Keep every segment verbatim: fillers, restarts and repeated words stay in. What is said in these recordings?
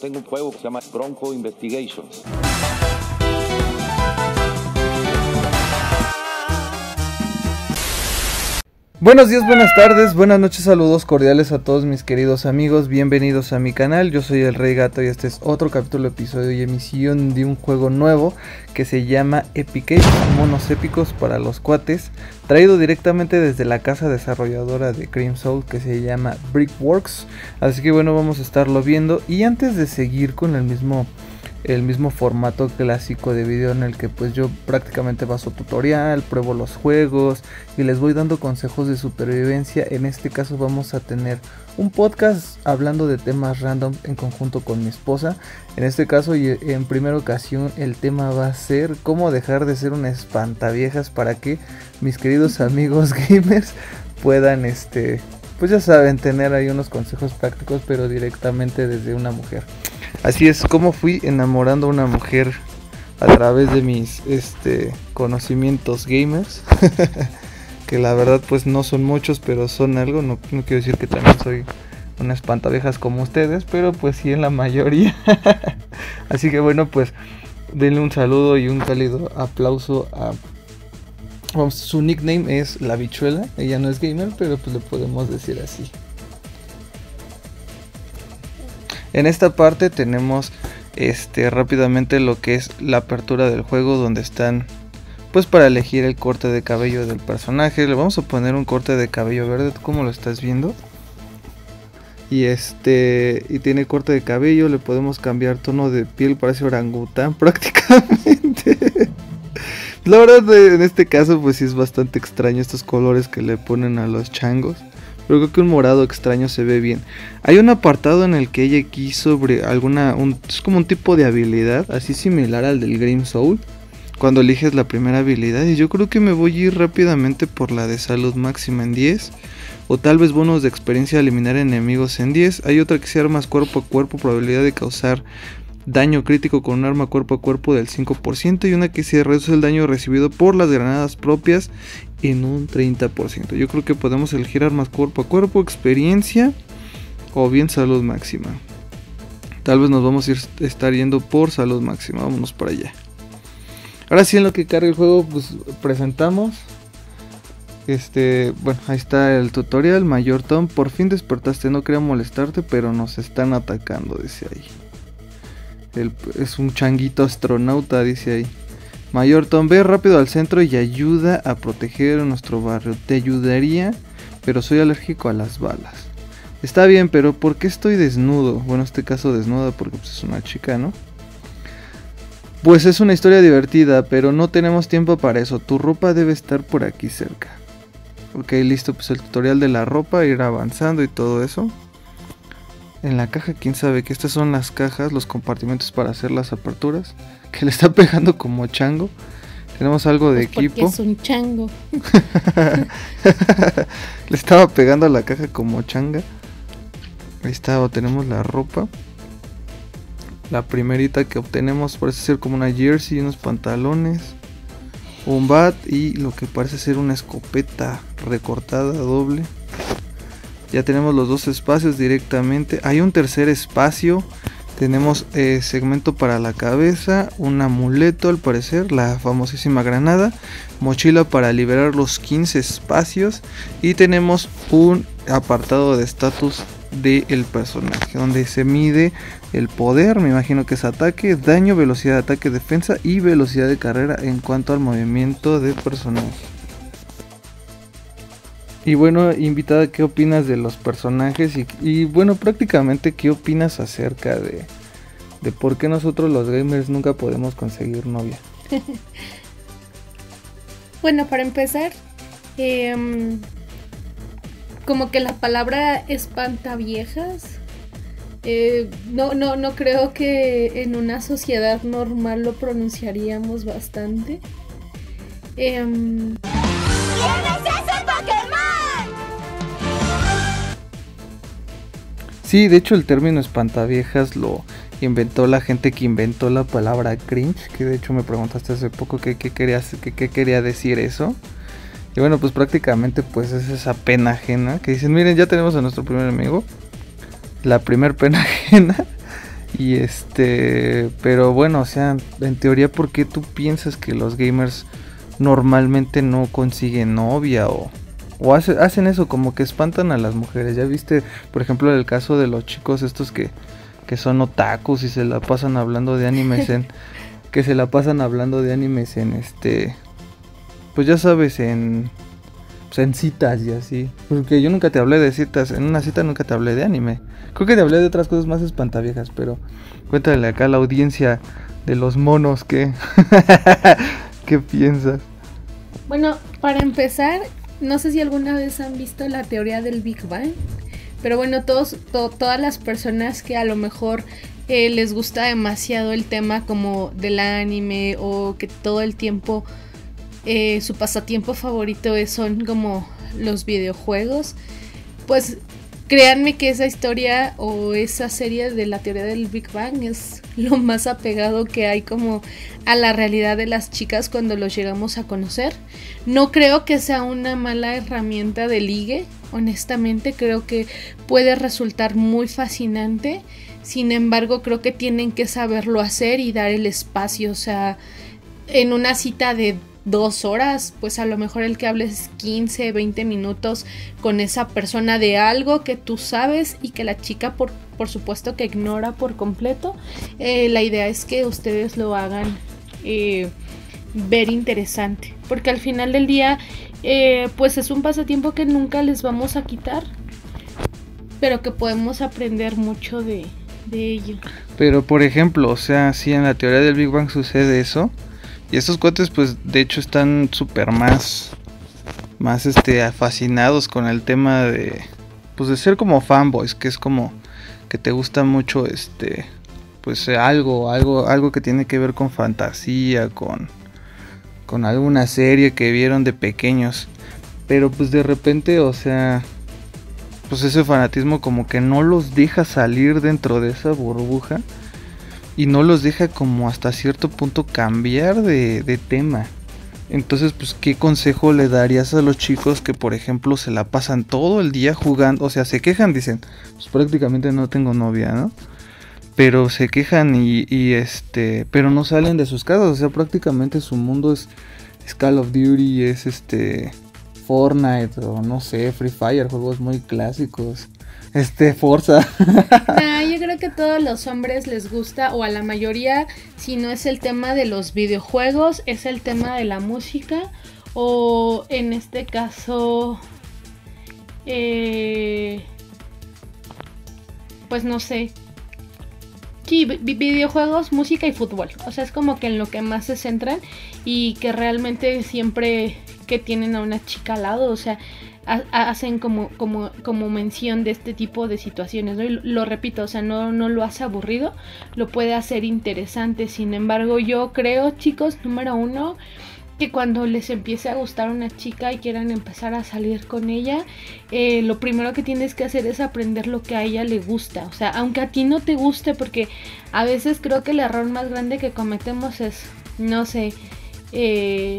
tengo un juego que se llama Bronco Investigations. Buenos días, buenas tardes, buenas noches, saludos cordiales a todos mis queridos amigos, bienvenidos a mi canal. Yo soy el Rey Gato y este es otro capítulo, episodio y emisión de un juego nuevo que se llama Epic Ape, monos épicos para los cuates, traído directamente desde la casa desarrolladora de Cream Soul que se llama Brickworks. Así que bueno, vamos a estarlo viendo. Y antes de seguir con el mismo el mismo formato clásico de video en el que pues yo prácticamente paso tutorial, pruebo los juegos y les voy dando consejos de supervivencia, en este caso vamos a tener un podcast hablando de temas random en conjunto con mi esposa. En este caso y en primera ocasión el tema va a ser cómo dejar de ser un espantaviejas para que mis queridos amigos gamers puedan este pues ya saben, tener ahí unos consejos prácticos pero directamente desde una mujer. Así es como fui enamorando a una mujer a través de mis este conocimientos gamers. Que la verdad pues no son muchos, pero son algo. No, no quiero decir que también soy una espantaviejas como ustedes, pero pues sí en la mayoría. Así que bueno, pues denle un saludo y un cálido aplauso a... Vamos, su nickname es La Bichuela. Ella no es gamer, pero pues le podemos decir así. En esta parte tenemos este rápidamente lo que es la apertura del juego, donde están pues para elegir el corte de cabello del personaje. Le vamos a poner un corte de cabello verde, como lo estás viendo. Y este y tiene corte de cabello, le podemos cambiar tono de piel, parece orangután prácticamente. La verdad en este caso pues sí es bastante extraño estos colores que le ponen a los changos. Pero creo que un morado extraño se ve bien. Hay un apartado en el que ella quiso sobre alguna... Un, es como un tipo de habilidad, así similar al del Cream Soul, cuando eliges la primera habilidad. Y yo creo que me voy a ir rápidamente por la de salud máxima en diez. O tal vez bonos de experiencia a eliminar enemigos en diez. Hay otra que sea armas cuerpo a cuerpo, probabilidad de causar daño crítico con un arma cuerpo a cuerpo del cinco por ciento. Y una que se reduce el daño recibido por las granadas propias en un treinta por ciento. Yo creo que podemos elegir armas cuerpo a cuerpo, experiencia o bien salud máxima. Tal vez nos vamos a ir, estar yendo por salud máxima. Vámonos para allá. Ahora sí, en lo que carga el juego pues presentamos este, bueno, ahí está el tutorial. Mayor Tom, por fin despertaste, no quería molestarte, pero nos están atacando, dice ahí. El, es un changuito astronauta, dice ahí. Mayor Tom, ve rápido al centro y ayuda a proteger a nuestro barrio. Te ayudaría, pero soy alérgico a las balas. Está bien, pero ¿por qué estoy desnudo? Bueno, en este caso desnuda porque pues, es una chica, ¿no? Pues es una historia divertida, pero no tenemos tiempo para eso. Tu ropa debe estar por aquí cerca. Ok, listo, pues el tutorial de la ropa, ir avanzando y todo eso. En la caja, quién sabe que estas son las cajas, los compartimentos para hacer las aperturas. Que le está pegando como chango. Tenemos algo de pues equipo. Es un chango. Le estaba pegando a la caja como changa. Ahí está, tenemos la ropa. La primerita que obtenemos parece ser como una jersey, unos pantalones, un bat y lo que parece ser una escopeta recortada doble. Ya tenemos los dos espacios directamente. Hay un tercer espacio. Tenemos eh, segmento para la cabeza, un amuleto al parecer, la famosísima granada, mochila para liberar los quince espacios y tenemos un apartado de estatus del personaje donde se mide el poder, me imagino que es ataque, daño, velocidad de ataque, defensa y velocidad de carrera en cuanto al movimiento del personaje. Y bueno, invitada, ¿qué opinas de los personajes? Y, y bueno, prácticamente, ¿qué opinas acerca de, de por qué nosotros los gamers nunca podemos conseguir novia? Bueno, para empezar, eh, como que la palabra espantaviejas, eh, no, no, no creo que en una sociedad normal lo pronunciaríamos bastante. Eh, ¿Quién es ese Pokémon? Sí, de hecho el término espantaviejas lo inventó la gente que inventó la palabra cringe, que de hecho me preguntaste hace poco qué qué querías, qué, qué quería decir eso. Y bueno, pues prácticamente pues es esa pena ajena que dicen, miren, ya tenemos a nuestro primer amigo, la primer pena ajena. Y este, pero bueno, o sea, en teoría, ¿por qué tú piensas que los gamers normalmente no consiguen novia o, o hace, hacen eso, como que espantan a las mujeres? Ya viste, por ejemplo, el caso de los chicos estos que, que son otakus y se la pasan hablando de animes en, que se la pasan hablando de animes en este, pues ya sabes, en, pues en citas y así. Porque yo nunca te hablé de citas, en una cita nunca te hablé de anime. Creo que te hablé de otras cosas más espantaviejas, pero cuéntale acá a la audiencia de los monos que ¿qué piensas? Bueno, para empezar, no sé si alguna vez han visto la teoría del Big Bang, pero bueno, todos, to, todas las personas que a lo mejor eh, les gusta demasiado el tema como del anime o que todo el tiempo eh, su pasatiempo favorito es, son como los videojuegos, pues créanme que esa historia o esa serie de la teoría del Big Bang es lo más apegado que hay como a la realidad de las chicas cuando los llegamos a conocer. No creo que sea una mala herramienta de ligue, honestamente creo que puede resultar muy fascinante. Sin embargo, creo que tienen que saberlo hacer y dar el espacio, o sea, en una cita de dos horas, pues a lo mejor el que hables quince, veinte minutos con esa persona de algo que tú sabes y que la chica por, por supuesto que ignora por completo. Eh, la idea es que ustedes lo hagan eh, ver interesante, porque al final del día eh, pues es un pasatiempo que nunca les vamos a quitar, pero que podemos aprender mucho de, de ello. Pero por ejemplo, o sea, si en la teoría del Big Bang sucede eso, y estos cuates pues de hecho están súper más, más este, fascinados con el tema de, pues de ser como fanboys, que es como que te gusta mucho este, pues algo, algo, algo que tiene que ver con fantasía, con, con alguna serie que vieron de pequeños, pero pues de repente, o sea, pues ese fanatismo como que no los deja salir dentro de esa burbuja. Y no los deja como hasta cierto punto cambiar de, de tema. Entonces, pues, ¿qué consejo le darías a los chicos que, por ejemplo, se la pasan todo el día jugando? O sea, se quejan, dicen, pues prácticamente no tengo novia, ¿no? Pero se quejan y, y este, pero no salen de sus casas. O sea, prácticamente su mundo es, es Call of Duty, es este, Fortnite o no sé, Free Fire, juegos muy clásicos. Este, Forza. Nah, yo creo que a todos los hombres les gusta, o a la mayoría, si no es el tema de los videojuegos, es el tema de la música, o en este caso, eh, pues no sé. Sí, vi- videojuegos, música y fútbol. O sea, es como que en lo que más se centran y que realmente siempre que tienen a una chica al lado, o sea, ha- hacen como, como, como mención de este tipo de situaciones, ¿no? Y lo, lo repito, o sea, no, no lo hace aburrido, lo puede hacer interesante. Sin embargo, yo creo, chicos, número uno, que cuando les empiece a gustar una chica y quieran empezar a salir con ella, eh, lo primero que tienes que hacer es aprender lo que a ella le gusta. O sea, aunque a ti no te guste, porque a veces creo que el error más grande que cometemos es, no sé, eh...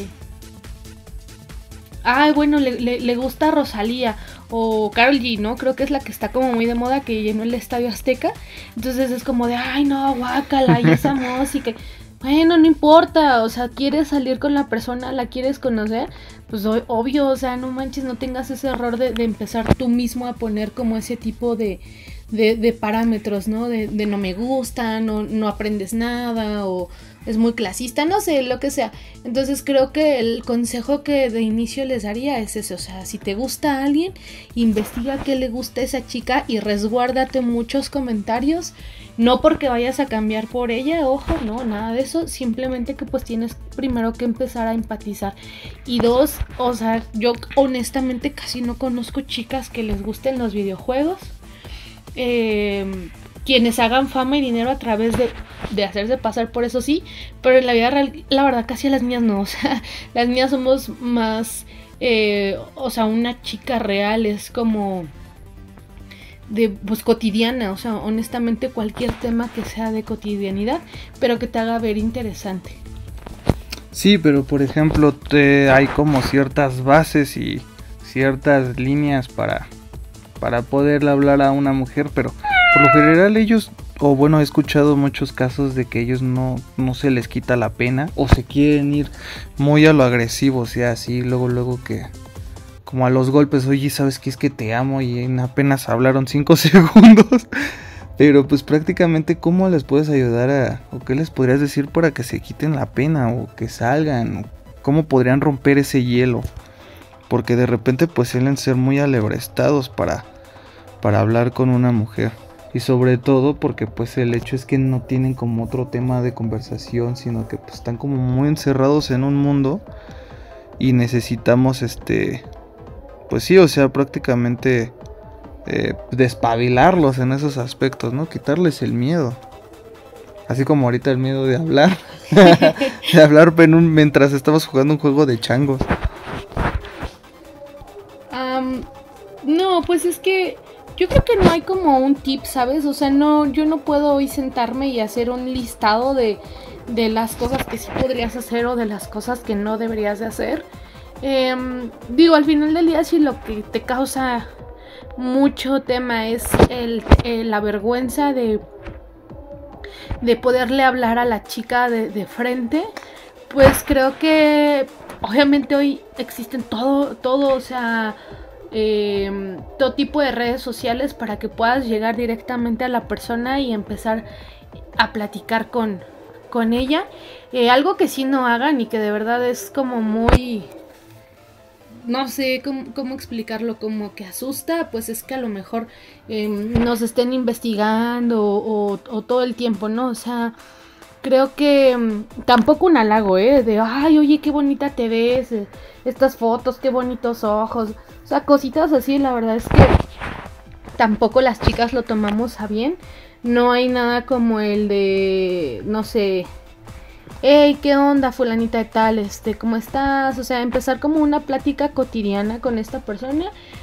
ay, bueno, le, le, le gusta Rosalía o Karol G, ¿no? Creo que es la que está como muy de moda, que llenó el Estadio Azteca. Entonces es como de, ay, no, guácala, y esa música. Bueno, no importa, o sea, quieres salir con la persona, la quieres conocer, pues o- obvio, o sea, no manches, no tengas ese error de, de empezar tú mismo a poner como ese tipo de, de, de parámetros, ¿no? De, de no me gusta, no, no aprendes nada, o es muy clasista, no sé, lo que sea. Entonces creo que el consejo que de inicio les daría es ese, o sea, si te gusta a alguien, investiga qué le gusta a esa chica y resguárdate muchos comentarios. No porque vayas a cambiar por ella, ojo, no, nada de eso. Simplemente que pues tienes primero que empezar a empatizar. Y dos, o sea, yo honestamente casi no conozco chicas que les gusten los videojuegos. Eh, quienes hagan fama y dinero a través de, de hacerse pasar por eso sí. Pero en la vida real, la verdad, casi a las mías no. O sea, las mías somos más, eh, o sea, una chica real es como... de pues cotidiana, o sea, honestamente cualquier tema que sea de cotidianidad, pero que te haga ver interesante. Sí, pero por ejemplo, te, hay como ciertas bases y ciertas líneas para, para poderle hablar a una mujer, pero por lo general ellos o bueno, he escuchado muchos casos de que ellos no, no se les quita la pena o se quieren ir muy a lo agresivo, o sea, así luego, luego que como a los golpes, oye, ¿sabes qué? Es que te amo y en apenas hablaron cinco segundos. Pero pues prácticamente, ¿cómo les puedes ayudar a, o qué les podrías decir para que se quiten la pena o que salgan? ¿Cómo podrían romper ese hielo? Porque de repente pues suelen ser muy alebrestados para, para hablar con una mujer. Y sobre todo porque pues el hecho es que no tienen como otro tema de conversación, sino que pues están como muy encerrados en un mundo y necesitamos este, pues sí, o sea, prácticamente eh, despabilarlos en esos aspectos, ¿no? Quitarles el miedo. Así como ahorita el miedo de hablar, de hablar en un, mientras estamos jugando un juego de changos. Um, no, pues es que yo creo que no hay como un tip, ¿sabes? O sea, no, yo no puedo hoy sentarme y hacer un listado de, de las cosas que sí podrías hacer o de las cosas que no deberías de hacer. Eh, digo, al final del día, si lo que te causa mucho tema es el, el, la vergüenza de, de poderle hablar a la chica de, de frente, pues creo que obviamente hoy existen todo, todo, o sea... Eh, todo tipo de redes sociales para que puedas llegar directamente a la persona y empezar a platicar con, con ella. Eh, algo que sí no hagan y que de verdad es como muy... No sé cómo, cómo explicarlo, como que asusta, pues es que a lo mejor eh, nos estén investigando o, o todo el tiempo, ¿no? O sea, creo que um, tampoco un halago, ¿eh? De, ay, oye, qué bonita te ves, eh, estas fotos, qué bonitos ojos. O sea, cositas así, la verdad es que tampoco las chicas lo tomamos a bien. No hay nada como el de, no sé, hey, ¿qué onda, fulanita de tal? Este, ¿cómo estás? O sea, empezar como una plática cotidiana con esta persona.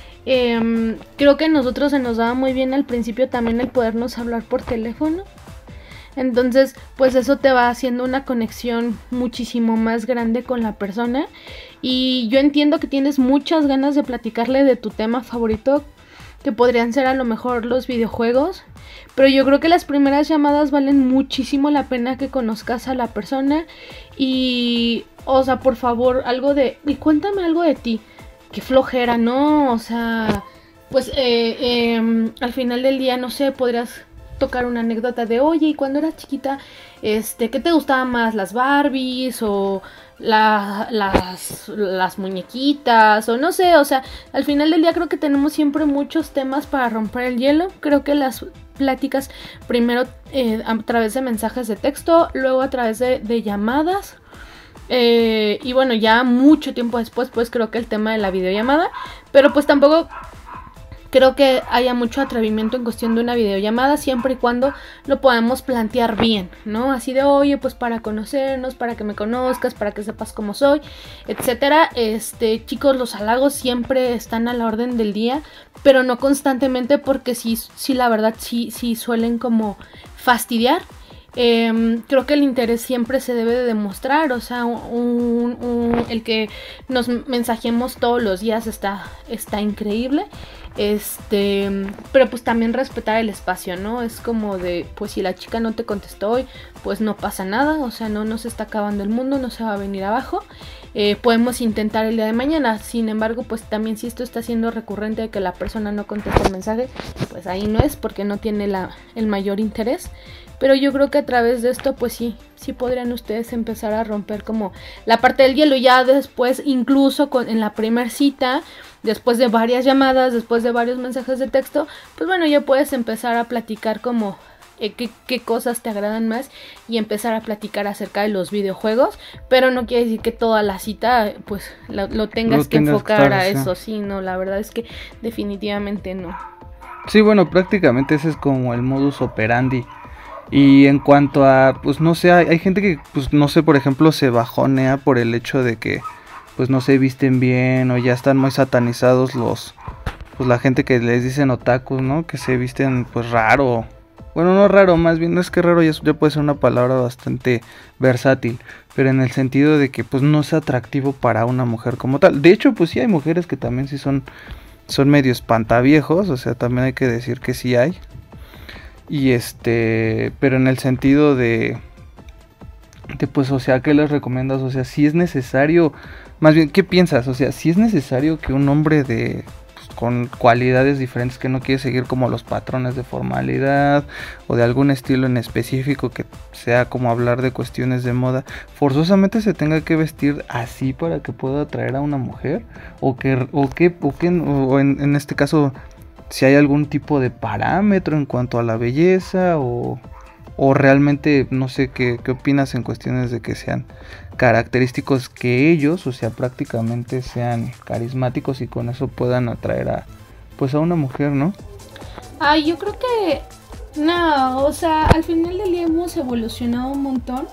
Eh, creo que a nosotros se nos daba muy bien al principio también el podernos hablar por teléfono. Entonces, pues eso te va haciendo una conexión muchísimo más grande con la persona. Y yo entiendo que tienes muchas ganas de platicarle de tu tema favorito, que podrían ser a lo mejor los videojuegos. Pero yo creo que las primeras llamadas valen muchísimo la pena que conozcas a la persona. Y, o sea, por favor, algo de... Y cuéntame algo de ti. Qué flojera, ¿no? O sea, pues eh, eh, al final del día, no sé, podrías... tocar una anécdota de, oye, y cuando eras chiquita, este, ¿qué te gustaban más? ¿Las Barbies o la, las, las muñequitas? O no sé, o sea, al final del día creo que tenemos siempre muchos temas para romper el hielo. Creo que las pláticas, primero eh, a través de mensajes de texto, luego a través de, de llamadas. Eh, y bueno, ya mucho tiempo después, pues creo que el tema de la videollamada. Pero pues tampoco... creo que haya mucho atrevimiento en cuestión de una videollamada siempre y cuando lo podamos plantear bien, ¿no? Así de, oye, pues para conocernos, para que me conozcas, para que sepas cómo soy, etcétera. Este, chicos, los halagos siempre están a la orden del día, pero no constantemente porque sí, sí la verdad, sí, sí suelen como fastidiar. Eh, creo que el interés siempre se debe de demostrar, o sea, un, un, el que nos mensajemos todos los días está, está increíble. Este, pero pues también respetar el espacio, ¿no? Es como de, pues si la chica no te contestó hoy, pues no pasa nada, o sea, no nos está acabando el mundo, no se va a venir abajo. Eh, podemos intentar el día de mañana. Sin embargo, pues también si esto está siendo recurrente de que la persona no contesta el mensaje, pues ahí no es porque no tiene la, el mayor interés. Pero yo creo que a través de esto, pues sí, sí podrían ustedes empezar a romper como la parte del hielo. Ya después, incluso con, en la primer cita, después de varias llamadas, después de varios mensajes de texto, pues bueno, ya puedes empezar a platicar como eh, qué, qué cosas te agradan más y empezar a platicar acerca de los videojuegos. Pero no quiere decir que toda la cita, pues lo, lo tengas Lo que tengas enfocar claro, a sí. eso. Sí, no, la verdad es que definitivamente no. Sí, bueno, prácticamente ese es como el modus operandi. Y en cuanto a, pues no sé, hay, hay gente que, pues no sé, por ejemplo, se bajonea por el hecho de que, pues no se visten bien o ya están muy satanizados los, pues la gente que les dicen otakus, ¿no? Que se visten pues raro. Bueno, no raro, más bien, no es que raro ya, ya puede ser una palabra bastante versátil, pero en el sentido de que pues no es atractivo para una mujer como tal. De hecho, pues sí hay mujeres que también sí son, son medio espantaviejos, o sea, también hay que decir que sí hay. Y este, pero en el sentido de, de pues, o sea, ¿qué les recomiendas? O sea, si es necesario, más bien, ¿qué piensas? O sea, si es necesario que un hombre de pues, con cualidades diferentes, que no quiere seguir como los patrones de formalidad o de algún estilo en específico, que sea como hablar de cuestiones de moda, forzosamente se tenga que vestir así para que pueda atraer a una mujer, o que, o que, o que, o en, en este caso, si hay algún tipo de parámetro en cuanto a la belleza, o, o realmente no sé qué, qué opinas en cuestiones de que sean característicos, que ellos, o sea, prácticamente sean carismáticos y con eso puedan atraer a pues a una mujer, ¿no? Ay, yo creo que no, o sea, al final del día hemos evolucionado un montón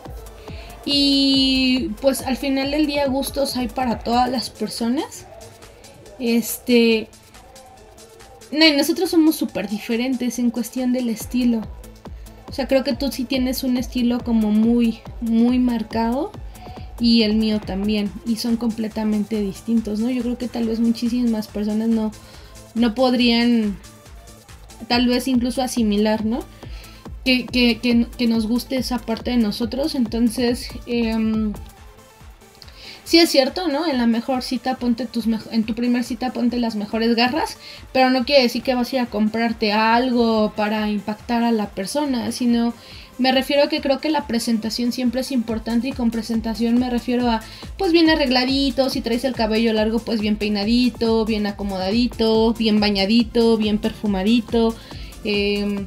y pues al final del día gustos hay para todas las personas. Este, no, y nosotros somos súper diferentes en cuestión del estilo. O sea, creo que tú sí tienes un estilo como muy, muy marcado y el mío también. Y son completamente distintos, ¿no? Yo creo que tal vez muchísimas personas no, no podrían, tal vez incluso asimilar, ¿no? Que, que, que, que nos guste esa parte de nosotros. Entonces, eh, sí es cierto, ¿no? En la mejor cita ponte tus mejo- en tu primer cita ponte las mejores garras, pero no quiere decir que vas a ir a comprarte algo para impactar a la persona, sino me refiero a que creo que la presentación siempre es importante, y con presentación me refiero a pues bien arregladito, si traes el cabello largo pues bien peinadito, bien acomodadito, bien bañadito, bien perfumadito, eh,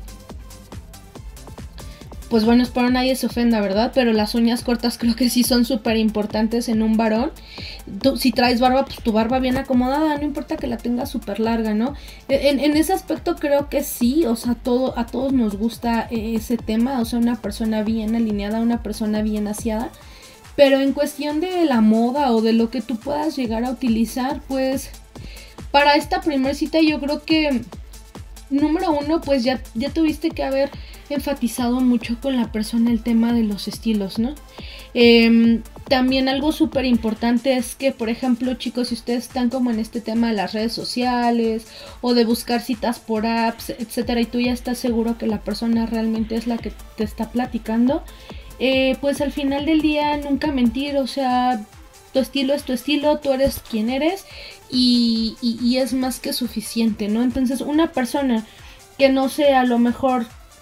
pues bueno, espero nadie se ofenda, ¿verdad? Pero las uñas cortas creo que sí son súper importantes en un varón. Tú, si traes barba, pues tu barba bien acomodada, no importa que la tengas súper larga, ¿no? En, en ese aspecto creo que sí, o sea, todo, a todos nos gusta ese tema, o sea, una persona bien alineada, una persona bien aseada. Pero en cuestión de la moda o de lo que tú puedas llegar a utilizar, pues para esta primer cita yo creo que número uno, pues ya, ya tuviste que haber enfatizado mucho con la persona el tema de los estilos, ¿no? Eh, también algo súper importante es que, por ejemplo, chicos, si ustedes están como en este tema de las redes sociales o de buscar citas por apps, etcétera, y tú ya estás seguro que la persona realmente es la que te está platicando, eh, pues al final del día nunca mentir, o sea, tu estilo es tu estilo, tú eres quien eres y, y, y es más que suficiente, ¿no? Entonces una persona que no sea, a lo mejor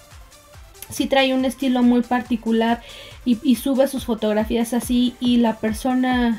si trae un estilo muy particular y, y sube sus fotografías así, y la persona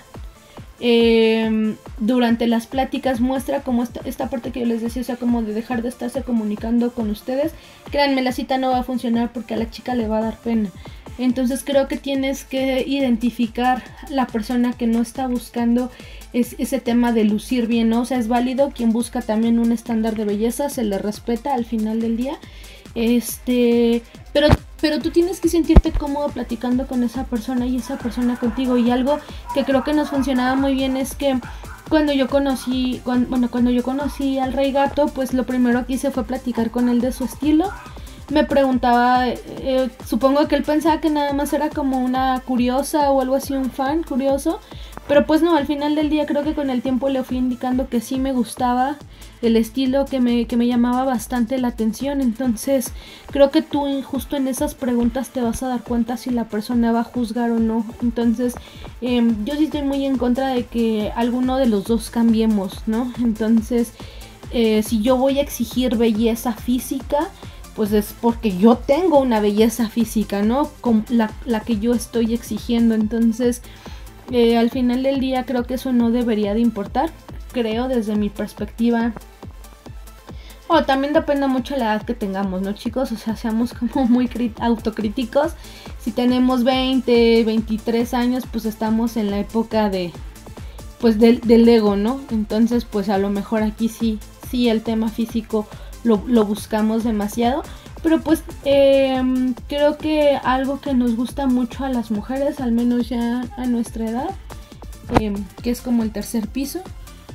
eh, durante las pláticas muestra como esta, esta parte que yo les decía, o sea, como de dejar de estarse comunicando con ustedes, créanme, la cita no va a funcionar porque a la chica le va a dar pena. Entonces creo que tienes que identificar la persona que no está buscando es, ese tema de lucir bien, ¿no? O sea, es válido quien busca también un estándar de belleza, se le respeta al final del día. Este, pero, pero tú tienes que sentirte cómodo platicando con esa persona y esa persona contigo. Y algo que creo que nos funcionaba muy bien es que cuando yo conocí, cuando, bueno, cuando yo conocí al Rey Gato, pues lo primero que hice fue platicar con él de su estilo. Me preguntaba, eh, supongo que él pensaba que nada más era como una curiosa o algo así, un fan curioso, pero pues no, al final del día creo que con el tiempo le fui indicando que sí me gustaba el estilo, que me, que me llamaba bastante la atención. Entonces creo que tú justo en esas preguntas te vas a dar cuenta si la persona va a juzgar o no. Entonces eh, yo sí estoy muy en contra de que alguno de los dos cambiemos, ¿no? Entonces eh, si yo voy a exigir belleza física, pues es porque yo tengo una belleza física, ¿no? Con la, la que yo estoy exigiendo. Entonces, eh, al final del día creo que eso no debería de importar. Creo desde mi perspectiva. Bueno, también depende mucho de la edad que tengamos, ¿no, chicos? O sea, seamos como muy autocríticos. Si tenemos veinte, veintitrés años, pues estamos en la época de, pues del, del ego, ¿no? Entonces, pues a lo mejor aquí sí, sí el tema físico Lo, lo buscamos demasiado, pero pues eh, creo que algo que nos gusta mucho a las mujeres, al menos ya a nuestra edad, eh, que es como el tercer piso,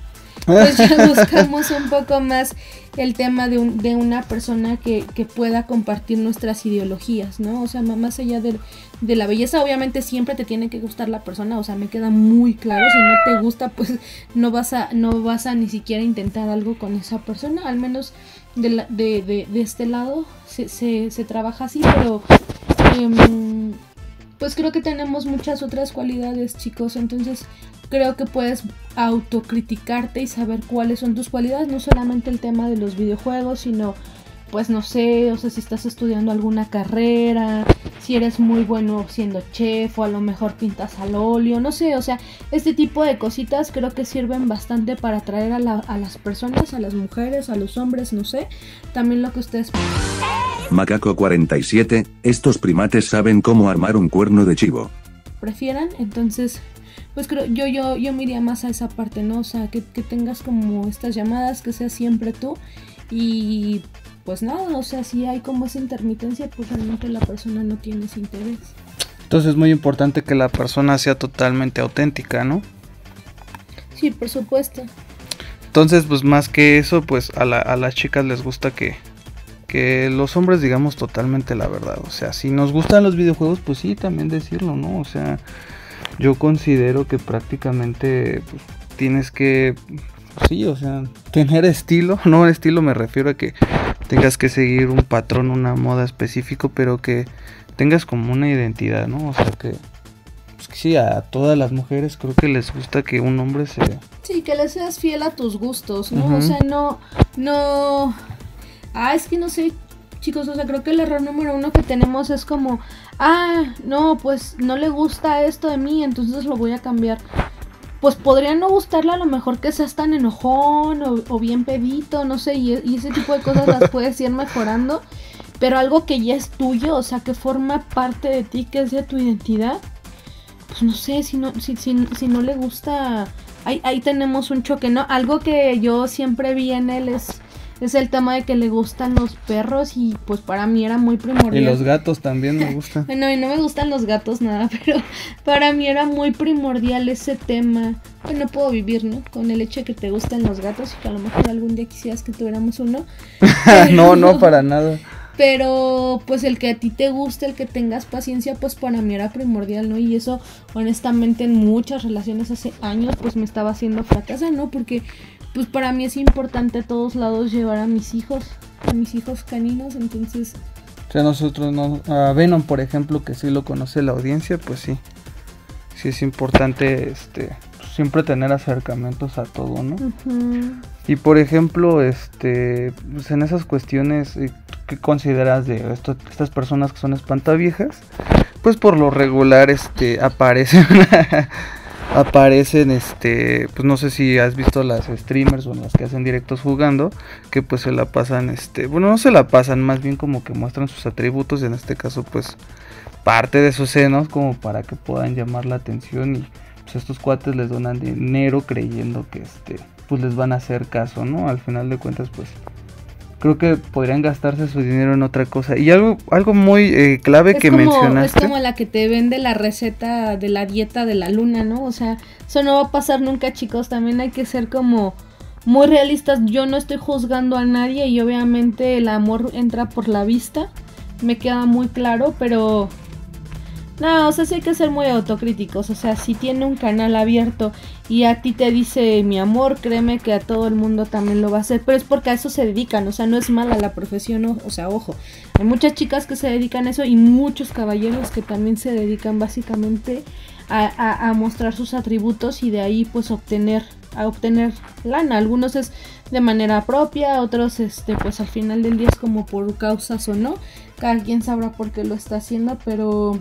pues ya buscamos un poco más el tema de, un, de una persona que, que pueda compartir nuestras ideologías, ¿no? O sea, más allá de, de la belleza, obviamente siempre te tiene que gustar la persona, o sea, me queda muy claro, si no te gusta, pues no vas a, no vas a ni siquiera intentar algo con esa persona, al menos de, la, de, de, de este lado se, se, se trabaja así, pero eh, pues creo que tenemos muchas otras cualidades, chicos, entonces creo que puedes autocriticarte y saber cuáles son tus cualidades, no solamente el tema de los videojuegos, sino pues no sé, o sea, si estás estudiando alguna carrera, si eres muy bueno siendo chef o a lo mejor pintas al óleo, no sé, o sea, este tipo de cositas creo que sirven bastante para atraer a, la, a las personas, a las mujeres, a los hombres, no sé, también lo que ustedes... Macaco cuarenta y siete, estos primates saben cómo armar un cuerno de chivo. Prefieran, entonces... Pues creo, yo, yo, yo me iría más a esa parte, ¿no? O sea, que, que tengas como estas llamadas, que seas siempre tú. Y pues nada, o sea, si hay como esa intermitencia, pues realmente la persona no tiene ese interés. Entonces es muy importante que la persona sea totalmente auténtica, ¿no? Sí, por supuesto. Entonces, pues más que eso, pues a, la, a las chicas les gusta que, que los hombres digamos totalmente la verdad. O sea, si nos gustan los videojuegos, pues sí, también decirlo, ¿no? O sea... Yo considero que prácticamente pues, tienes que, sí, o sea, tener estilo, no estilo me refiero a que tengas que seguir un patrón, una moda específico, pero que tengas como una identidad, ¿no? O sea que, pues, que sí, a todas las mujeres creo que les gusta que un hombre se... Sí, que le seas fiel a tus gustos, ¿no? Uh-huh. O sea, no, no... Ah, es que no sé... Chicos, o sea, creo que el error número uno que tenemos es como, ah, no, pues no le gusta esto de mí, entonces lo voy a cambiar. Pues podría no gustarle a lo mejor que seas tan enojón o, o bien pedito, no sé, y, y ese tipo de cosas las puedes ir mejorando. Pero algo que ya es tuyo, o sea, que forma parte de ti, que es de tu identidad, pues no sé, si no, si, si, si no le gusta, ahí, ahí tenemos un choque, ¿no? Algo que yo siempre vi en él es... Es el tema de que le gustan los perros y pues para mí era muy primordial. Y los gatos también me gustan. No, y no me gustan los gatos nada, pero para mí era muy primordial ese tema. Pues no puedo vivir, ¿no? Con el hecho de que te gusten los gatos y que a lo mejor algún día quisieras que tuviéramos uno. Pero, no, no, para nada. Pero pues el que a ti te guste, el que tengas paciencia, pues para mí era primordial, ¿no? Y eso honestamente en muchas relaciones hace años pues me estaba haciendo fracasar, ¿no? Porque... Pues para mí es importante a todos lados llevar a mis hijos, a mis hijos caninos, entonces... O sea, nosotros no... A Venom, por ejemplo, que sí lo conoce la audiencia, pues sí. Sí es importante, este... siempre tener acercamientos a todo, ¿no? Uh-huh. Y por ejemplo, este... Pues en esas cuestiones, ¿qué consideras de esto, estas personas que son espantaviejas? Pues por lo regular, este... Aparecen... aparecen este, pues no sé si has visto las streamers o las que hacen directos jugando, que pues se la pasan, este, bueno, no se la pasan, más bien como que muestran sus atributos, en este caso pues parte de sus senos como para que puedan llamar la atención y pues estos cuates les donan dinero creyendo que este, pues les van a hacer caso, ¿no? Al final de cuentas pues creo que podrían gastarse su dinero en otra cosa. Y algo algo muy eh, clave es que como, mencionaste. Es como la que te vende la receta de la dieta de la luna, ¿no? O sea, eso no va a pasar nunca, chicos. También hay que ser como muy realistas. Yo no estoy juzgando a nadie y obviamente el amor entra por la vista. Me queda muy claro, pero... No, o sea, sí hay que ser muy autocríticos. O sea, si tiene un canal abierto y a ti te dice mi amor, créeme que a todo el mundo también lo va a hacer. Pero es porque a eso se dedican, o sea, no es mala la profesión, o, o sea, ojo. Hay muchas chicas que se dedican a eso y muchos caballeros que también se dedican básicamente a, a, a mostrar sus atributos y de ahí pues obtener, a obtener lana. Algunos es de manera propia, otros este pues al final del día es como por causas o no. Cada quien sabrá por qué lo está haciendo, pero...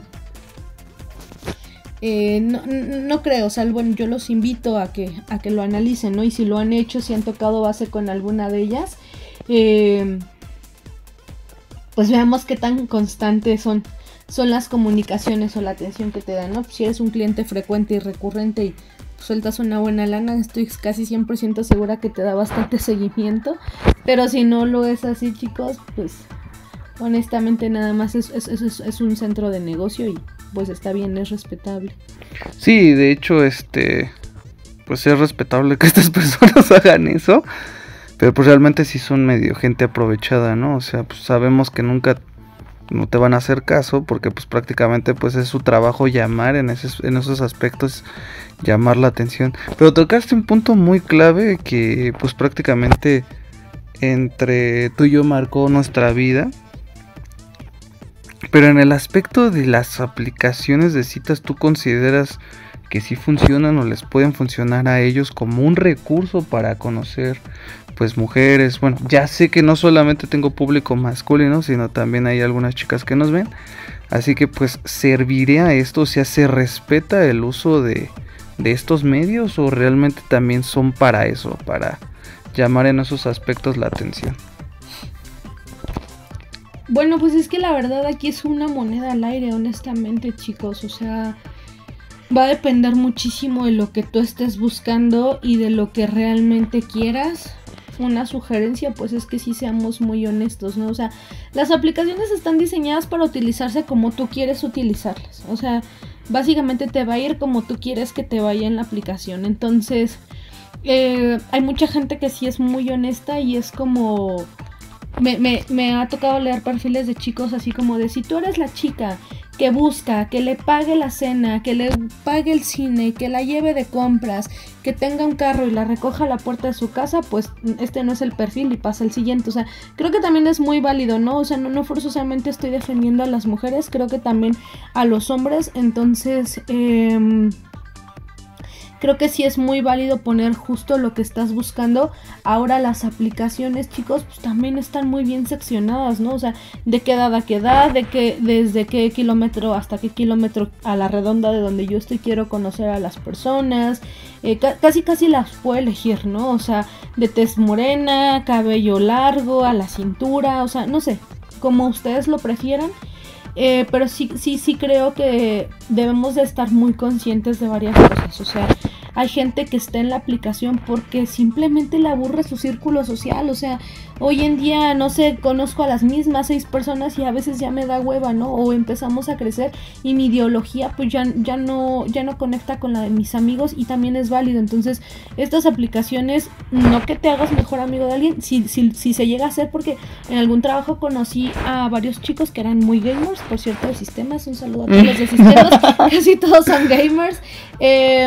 Eh, no, no creo, o sea, bueno, yo los invito a que, a que lo analicen, ¿no? Y si lo han hecho, si han tocado base con alguna de ellas, eh, pues veamos qué tan constantes son, son las comunicaciones o la atención que te dan, ¿no? Si eres un cliente frecuente y recurrente y sueltas una buena lana, estoy casi cien por ciento segura que te da bastante seguimiento, pero si no lo es así, chicos, pues honestamente nada más es, es, es, es un centro de negocio y pues está bien, es respetable. Sí, de hecho, este, pues es respetable que estas personas hagan eso, pero pues realmente sí son medio gente aprovechada, ¿no? O sea, pues sabemos que nunca no te van a hacer caso porque pues prácticamente pues es su trabajo llamar en esos, en esos aspectos, llamar la atención. Pero tocaste un punto muy clave que pues prácticamente entre tú y yo marcó nuestra vida. Pero en el aspecto de las aplicaciones de citas, ¿tú consideras que sí funcionan o les pueden funcionar a ellos como un recurso para conocer pues mujeres? Bueno, ya sé que no solamente tengo público masculino, sino también hay algunas chicas que nos ven, así que pues ¿serviría esto? O sea, ¿se respeta el uso de, de estos medios o realmente también son para eso, para llamar en esos aspectos la atención? Bueno, pues es que la verdad aquí es una moneda al aire, honestamente, chicos. O sea, va a depender muchísimo de lo que tú estés buscando y de lo que realmente quieras. Una sugerencia, pues es que sí seamos muy honestos, ¿no? O sea, las aplicaciones están diseñadas para utilizarse como tú quieres utilizarlas. O sea, básicamente te va a ir como tú quieres que te vaya en la aplicación. Entonces, eh, hay mucha gente que sí es muy honesta y es como... Me, me, me ha tocado leer perfiles de chicos así como de si tú eres la chica que busca, que le pague la cena, que le pague el cine, que la lleve de compras, que tenga un carro y la recoja a la puerta de su casa, pues este no es el perfil y pasa el siguiente. O sea, creo que también es muy válido, ¿no? O sea, no, no forzosamente estoy defendiendo a las mujeres, creo que también a los hombres. Entonces, eh... creo que sí es muy válido poner justo lo que estás buscando. Ahora las aplicaciones, chicos, pues también están muy bien seccionadas, ¿no? O sea, de qué edad a qué edad, de qué, desde qué kilómetro hasta qué kilómetro a la redonda de donde yo estoy quiero conocer a las personas. Eh, ca- casi casi las puedo elegir, ¿no? O sea, de tez morena, cabello largo, a la cintura, o sea, no sé, como ustedes lo prefieran. Eh, pero sí, sí, sí creo que debemos de estar muy conscientes de varias cosas. O sea, hay gente que está en la aplicación porque simplemente le aburre su círculo social. O sea, hoy en día, no sé, conozco a las mismas seis personas y a veces ya me da hueva, ¿no? O empezamos a crecer y mi ideología pues ya, ya, no, ya no conecta con la de mis amigos y también es válido. Entonces, estas aplicaciones, no que te hagas mejor amigo de alguien, si, si, si se llega a hacer, porque en algún trabajo conocí a varios chicos que eran muy gamers, por cierto, de sistemas. Un saludo a todos los de sistemas, casi todos son gamers. Eh...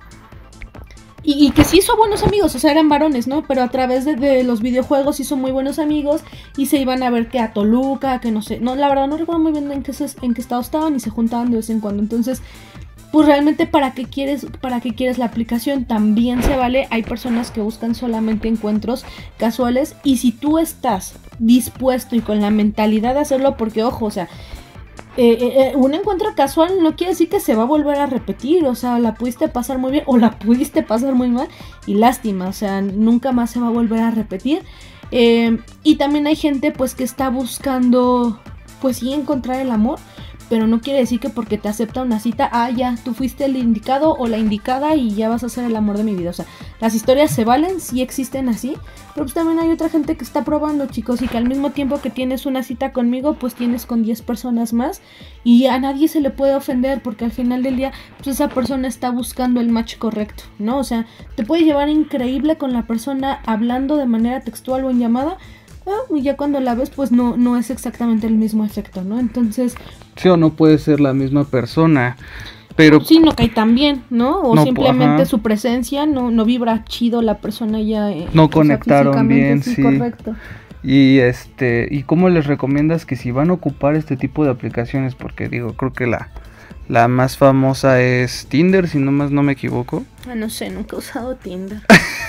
Y, y que sí hizo buenos amigos, o sea, eran varones, ¿no? Pero a través de, de los videojuegos hizo muy buenos amigos y se iban a ver que a Toluca, que no sé, no, la verdad no recuerdo muy bien en qué, en qué estado estaban y se juntaban de vez en cuando. Entonces, pues realmente para qué quieres, para qué quieres la aplicación, también se vale. Hay personas que buscan solamente encuentros casuales y si tú estás dispuesto y con la mentalidad de hacerlo, porque ojo, o sea, Eh, eh, un encuentro casual no quiere decir que se va a volver a repetir. O sea, la pudiste pasar muy bien o la pudiste pasar muy mal y lástima, o sea, nunca más se va a volver a repetir. Eh, y también hay gente pues que está buscando pues sí encontrar el amor, pero no quiere decir que porque te acepta una cita, ah ya, tú fuiste el indicado o la indicada y ya vas a ser el amor de mi vida. O sea, las historias se valen, sí existen así, pero pues también hay otra gente que está probando, chicos, y que al mismo tiempo que tienes una cita conmigo, pues tienes con diez personas más y a nadie se le puede ofender porque al final del día, pues esa persona está buscando el match correcto, ¿no? O sea, te puedes llevar increíble con la persona hablando de manera textual o en llamada, ah, y ya cuando la ves, pues no, no es exactamente el mismo efecto, ¿no? Entonces... sí, o no puede ser la misma persona, pero... sí, no cae tan bien, ¿no? O no, simplemente ajá. su presencia no, no vibra chido la persona ya... Eh, no conectaron bien, sí, sí. Correcto. Y este, ¿y cómo les recomiendas que si van a ocupar este tipo de aplicaciones? Porque digo, creo que la, la más famosa es Tinder, si no más no me equivoco. Ah, no sé, nunca he usado Tinder.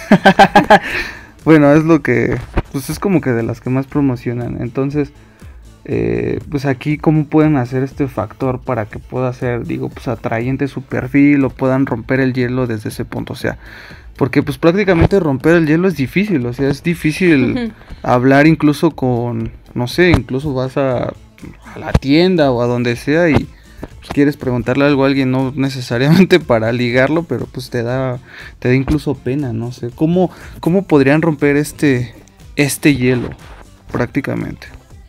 Bueno, es lo que, pues es como que de las que más promocionan. Entonces, eh, pues aquí cómo pueden hacer este factor para que pueda ser, digo, pues atrayente su perfil o puedan romper el hielo desde ese punto. O sea, porque pues prácticamente romper el hielo es difícil, o sea, es difícil uh-huh. hablar incluso con, no sé, incluso vas a, a la tienda o a donde sea y pues quieres preguntarle algo a alguien, no necesariamente para ligarlo, pero pues te da, te da incluso pena, no sé, ¿cómo, cómo podrían romper este, este hielo prácticamente?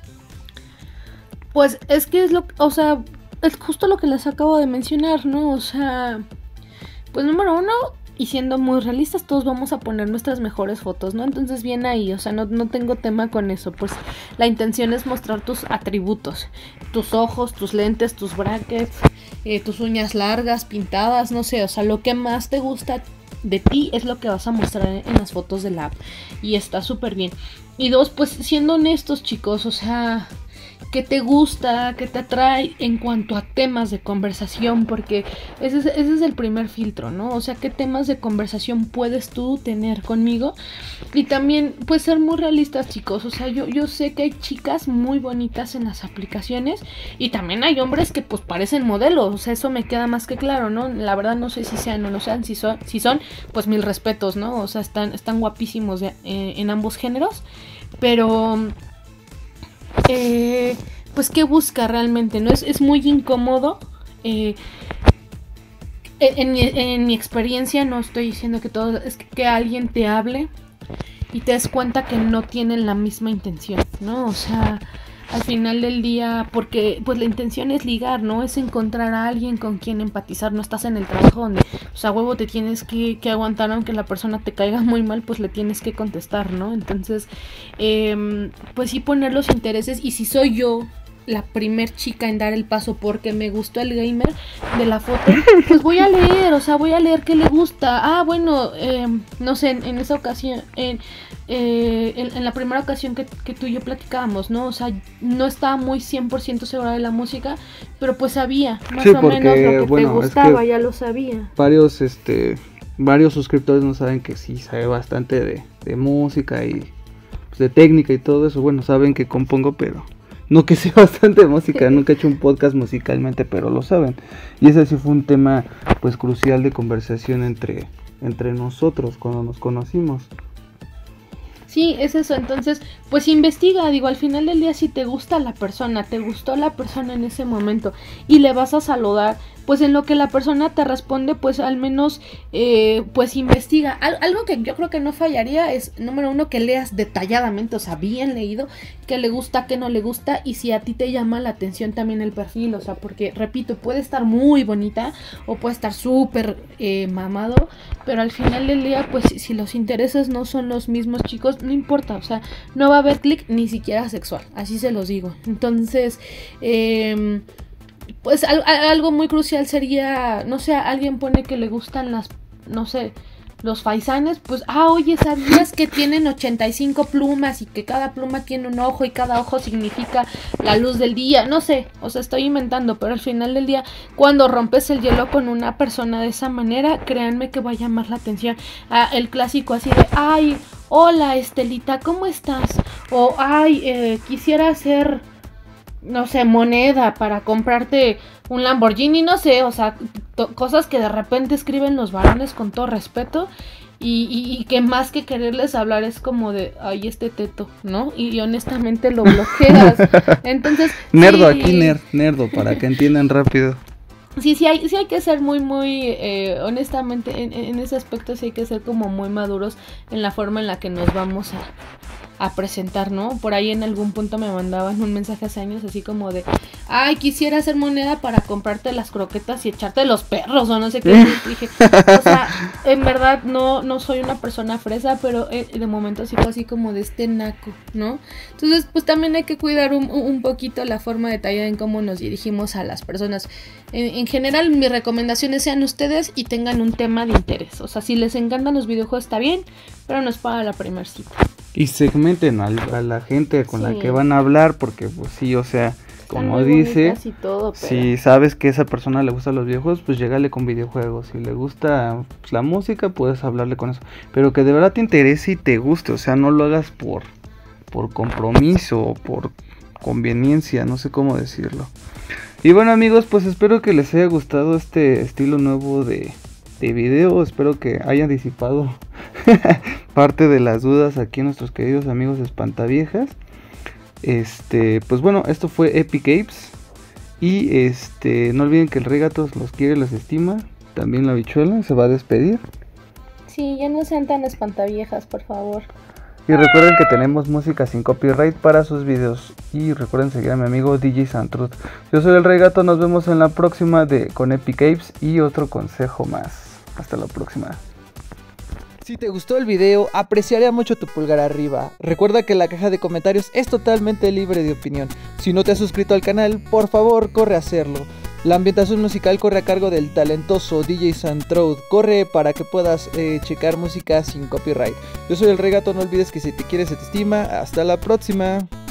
Pues es que es lo, o sea, es justo lo que les acabo de mencionar, ¿no? O sea, pues número uno, y siendo muy realistas, todos vamos a poner nuestras mejores fotos, ¿no? Entonces bien ahí, o sea, no, no tengo tema con eso, pues la intención es mostrar tus atributos, tus ojos, tus lentes, tus brackets, eh, tus uñas largas, pintadas, no sé, o sea, lo que más te gusta de ti es lo que vas a mostrar en, en las fotos de la app, y está súper bien. Y dos, pues siendo honestos, chicos, o sea, ¿qué te gusta? ¿Qué te atrae en cuanto a temas de conversación? Porque ese es, ese es el primer filtro, ¿no? O sea, ¿qué temas de conversación puedes tú tener conmigo? Y también, pues, ser muy realistas, chicos. O sea, yo, yo sé que hay chicas muy bonitas en las aplicaciones y también hay hombres que, pues, parecen modelos. O sea, eso me queda más que claro, ¿no? La verdad no sé si sean o no sean. Si son, si son pues, mil respetos, ¿no? O sea, están, están guapísimos de, eh, en ambos géneros. Pero... Eh, pues qué busca realmente, ¿no? Es, es muy incómodo. Eh, en, mi, en mi experiencia, no estoy diciendo que todo, es que, que alguien te hable y te des cuenta que no tienen la misma intención, ¿no? O sea, al final del día, porque pues la intención es ligar, ¿no? Es encontrar a alguien con quien empatizar. No estás en el trabajo donde, o sea, huevo, te tienes que, que aguantar, aunque la persona te caiga muy mal, pues le tienes que contestar, ¿no? Entonces, eh, pues sí poner los intereses. Y si soy yo la primer chica en dar el paso porque me gustó el gamer de la foto, pues voy a leer, o sea, voy a leer qué le gusta. Ah, bueno, eh, no sé, en, en esa ocasión, en, eh, en, en la primera ocasión que, que tú y yo platicábamos, ¿no? O sea, no estaba muy cien por ciento segura de la música, pero pues sabía más sí, o porque, menos lo que bueno, te gustaba, es que ya lo sabía. Varios, este, varios suscriptores no saben que sí sabe bastante de, de música y pues, de técnica y todo eso. Bueno, saben que compongo, pero no que sea bastante música, nunca he hecho un podcast musicalmente, pero lo saben. Y ese sí fue un tema pues crucial de conversación entre, entre nosotros cuando nos conocimos. Sí, es eso, entonces, pues investiga, digo, al final del día si te gusta la persona, te gustó la persona en ese momento y le vas a saludar, pues en lo que la persona te responde, pues al menos, eh, pues investiga. Al- algo que yo creo que no fallaría es, número uno, que leas detalladamente, o sea, bien leído, qué le gusta, qué no le gusta, y si a ti te llama la atención también el perfil, o sea, porque, repito, puede estar muy bonita o puede estar súper eh, mamado, pero al final del día, pues si, si los intereses no son los mismos, chicos, no importa, o sea, no va a haber clic ni siquiera sexual, así se los digo. Entonces, eh... pues al, algo muy crucial sería, no sé, alguien pone que le gustan las, no sé, los faisanes, pues, ah, oye, ¿sabías que tienen ochenta y cinco plumas y que cada pluma tiene un ojo y cada ojo significa la luz del día? No sé, o sea, estoy inventando, pero al final del día, cuando rompes el hielo con una persona de esa manera, créanme que va a llamar la atención. Ah, el clásico así de, ay, hola Estelita, ¿cómo estás? O, ay, eh, quisiera hacer, no sé, moneda para comprarte un Lamborghini, no sé, o sea, to- cosas que de repente escriben los varones con todo respeto y, y, y que más que quererles hablar es como de, ay, este teto, ¿no? Y, y honestamente lo bloqueas. Entonces, nerdo sí, aquí, nerd, nerdo, para que entiendan rápido. Sí, sí hay, sí hay que ser muy, muy, eh, honestamente, en, en ese aspecto sí hay que ser como muy maduros en la forma en la que nos vamos a, a presentar, ¿no? Por ahí en algún punto me mandaban un mensaje hace años así como de, ay, quisiera hacer moneda para comprarte las croquetas y echarte los perros, o no sé qué. Y dije, o sea, en verdad no, no soy una persona fresa, pero eh, de momento sí fue así como de este naco, ¿no? Entonces, pues también hay que cuidar un, un poquito la forma detallada en cómo nos dirigimos a las personas. En, en general, mis recomendaciones sean ustedes y tengan un tema de interés. O sea, si les encantan los videojuegos está bien, pero no es para la primera cita. Y segmenten a, a la gente con Sí. la que van a hablar, porque pues sí, o sea, Están como muy dice, bonitas y todo, pero... si sabes que a esa persona le gustan los videojuegos, pues llégale con videojuegos. Si le gusta pues, la música, puedes hablarle con eso. Pero que de verdad te interese y te guste, o sea, no lo hagas por, por compromiso o por conveniencia, no sé cómo decirlo. Y bueno, amigos, pues espero que les haya gustado este estilo nuevo de, de video. Espero que hayan disipado parte de las dudas aquí nuestros queridos amigos espantaviejas. Este, pues bueno, esto fue Epic Apes. Y este, no olviden que el Rey Gatos los quiere, los estima. También la bichuela se va a despedir. Sí, ya no sean tan espantaviejas, por favor. Y recuerden que tenemos música sin copyright para sus videos. Y recuerden seguir a mi amigo D J Santruth. Yo soy el Rey Gato, nos vemos en la próxima de con Epic Apes y otro consejo más. Hasta la próxima. Si te gustó el video, apreciaría mucho tu pulgar arriba. Recuerda que la caja de comentarios es totalmente libre de opinión. Si no te has suscrito al canal, por favor, corre a hacerlo. La ambientación musical corre a cargo del talentoso D J Santroud. Corre para que puedas eh, checar música sin copyright. Yo soy el Regato, no olvides que si te quieres se te estima. Hasta la próxima.